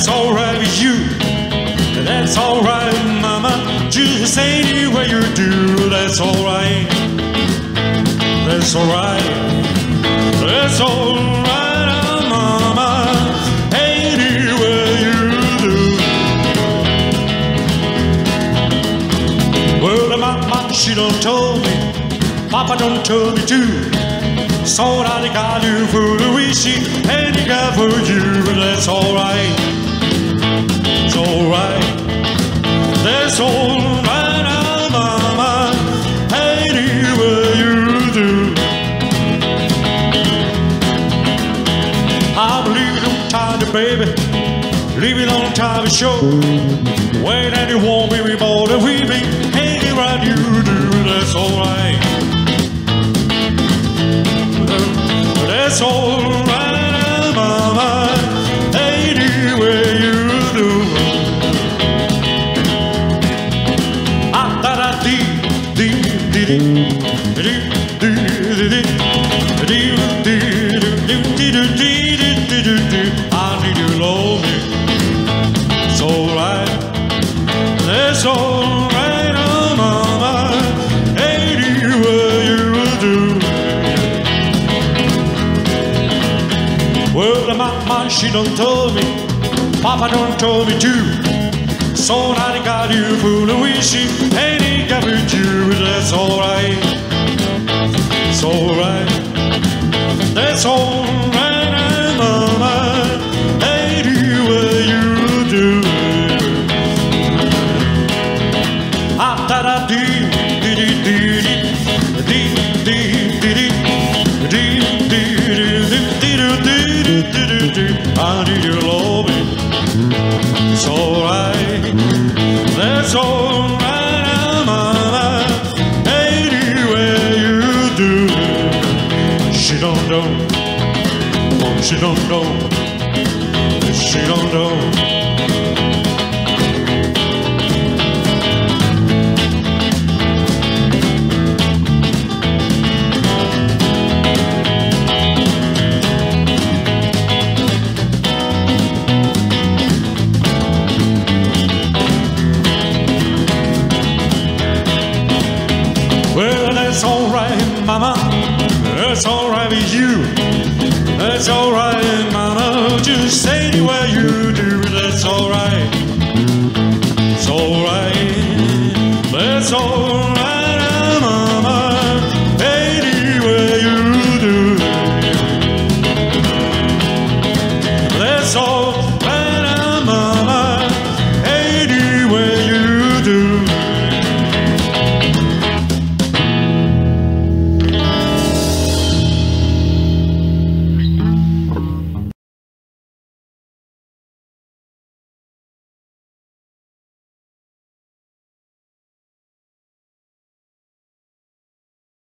That's alright with you. That's alright, mama. Just any way you do. That's alright. That's alright. That's alright, mama. Any way you do. Well, my mama, she done told me. Papa done told me too. So I got you for the wish and he got for you. That's alright. It's alright. That's alright, mama. Anyway you do. I'm leaving on time, baby. Leaving on time to show. When anyone will be more than we be. Hanging around you do. That's alright. That's alright, mama. Anyway you do. I need you love me. It's alright. That's alright, mama. Anyway you do. Well, the mama, she done told me. Papa done told me too. So now I got you for the wish and he got with you. That's alright. It's alright. That's alright, mama. Anyway you do. Ah da da dee dee dee dee dee dee dee dee dee. I need you love me. It's alright. That's alright, mama. Anyway you do. She don't know. Oh, she don't know. She don't know. Well, that's alright, mama. That's alright with you. That's alright, mama. Just anywhere you do. That's alright. It's alright. That's alright.